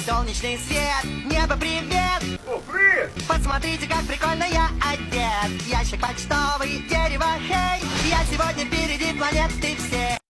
солнечный свет. Небо, привет! О, привет! Посмотрите, как прикольно я одет. Ящик почтовый, дерево, хей. Я сегодня впереди планеты все.